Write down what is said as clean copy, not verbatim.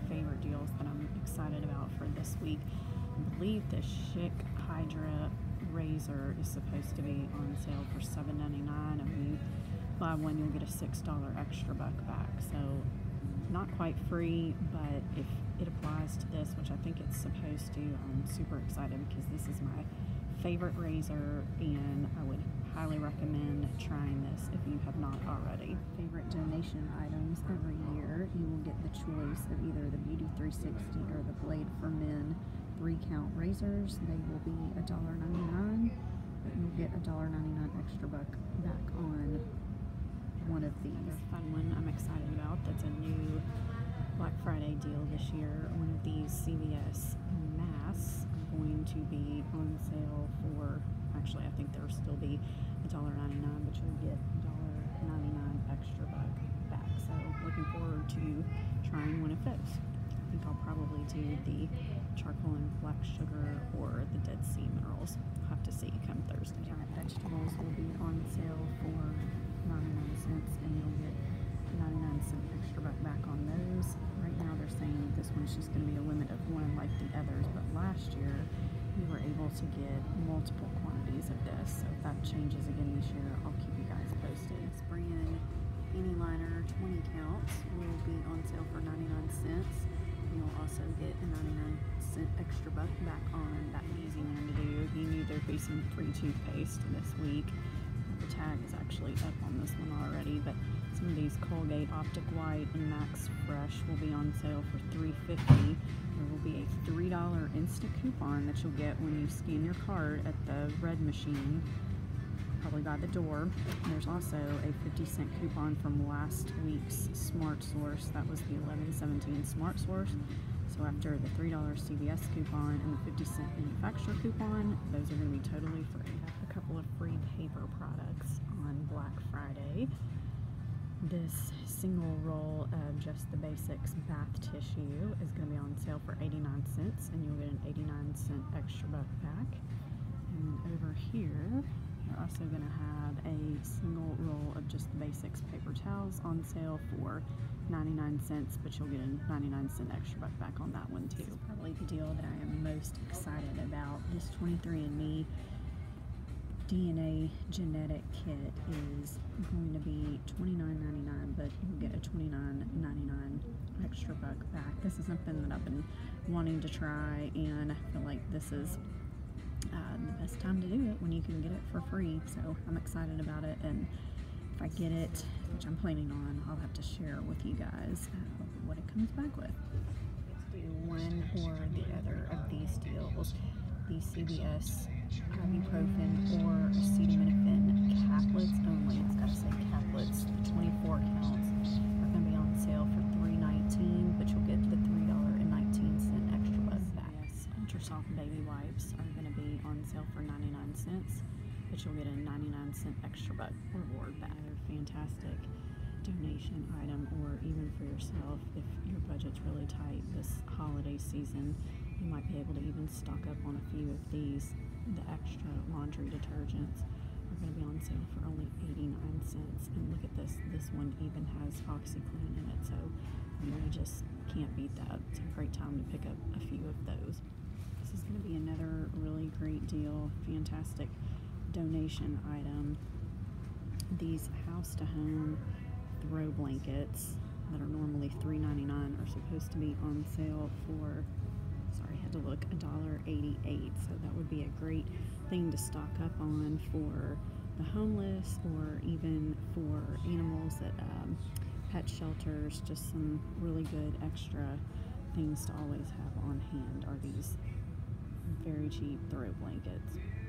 favorite deals that I'm excited about for this week. I believe the Chic Hydra razor is supposed to be on sale for $7.99, and when you buy one you'll get a $6 extra buck back. So not quite free, but if it applies to this, which I think it's supposed to, I'm super excited because this is my favorite razor and I would highly recommend trying this if you have not already. Favorite donation items every year, you will get the choice of either the Beauty 360 or the Blade for Men 3-count razors. They will be $1.99, but you'll get $1.99 extra buck back on one of these. Another fun one I'm excited about that's a new Black Friday deal this year. One of these CVS masks are going to be on sale for, actually I think there'll still be $1.99, but you'll get $1.99 extra buck back. So looking forward to trying one of those. I think I'll probably do the charcoal and black sugar or the Dead Sea minerals. I'll have to see come Thursday. Vegetables will be on sale for 99 cents, and you'll get 99-cent extra buck back on those. Right now they're saying this one's just going to be a limit of one like the others, but last year we were able to get multiple quantities of this. So if that changes again this year, I'll keep you guys posted. This brand Any Liner 20 counts will be on sale for 99 cents. You'll also get a 99-cent extra buck back on that easy one to do. You knew there'd be some free toothpaste this week. The tag is actually up on this one already, but some of these Colgate Optic White and Max Fresh will be on sale for $3.50. There will be a $3 instant coupon that you'll get when you scan your card at the red machine, probably by the door. And there's also a 50-cent coupon from last week's Smart Source. That was the 11/17 Smart Source. So after the $3 CVS coupon and the 50-cent manufacturer coupon, those are going to be totally free. A couple of free paper products on Black Friday. This single roll of Just the Basics bath tissue is going to be on sale for 89 cents, and you'll get an 89-cent extra buck back. And over here, you're also going to have a single roll of Just the Basics paper towels on sale for 99 cents, but you'll get a 99-cent extra buck back on that one too. This is probably the deal that I am most excited about. This 23andMe DNA genetic kit is going to be $29.99, but you'll get a $29.99 extra buck back. This is something that I've been wanting to try, and I feel like this is the best time to do it when you can get it for free. So I'm excited about it, and if I get it, which I'm planning on, I'll have to share with you guys what it comes back with. Do one or the other of these deals. The CVS ibuprofen or acetaminophen caplets only. It's got to say caplets. The 24 counts are going to be on sale for $3.19, but you'll get the $3.19 extra buck back. Ultrasoft baby wipes are going to be on sale for 99 cents, but you'll get a 99-cent extra buck reward back. Another fantastic donation item, or even for yourself if your budget's really tight this holiday season. You might be able to even stock up on a few of these. The extra laundry detergents are going to be on sale for only 89 cents. And look at this. This one even has OxyClean in it, so you just can't beat that. It's a great time to pick up a few of those. This is going to be another really great deal. Fantastic donation item. These house-to-home throw blankets that are normally $3.99 are supposed to be on sale for, sorry, I had to look, $1.88. So that would be a great thing to stock up on for the homeless, or even for animals at pet shelters. Just some really good extra things to always have on hand are these very cheap throw blankets.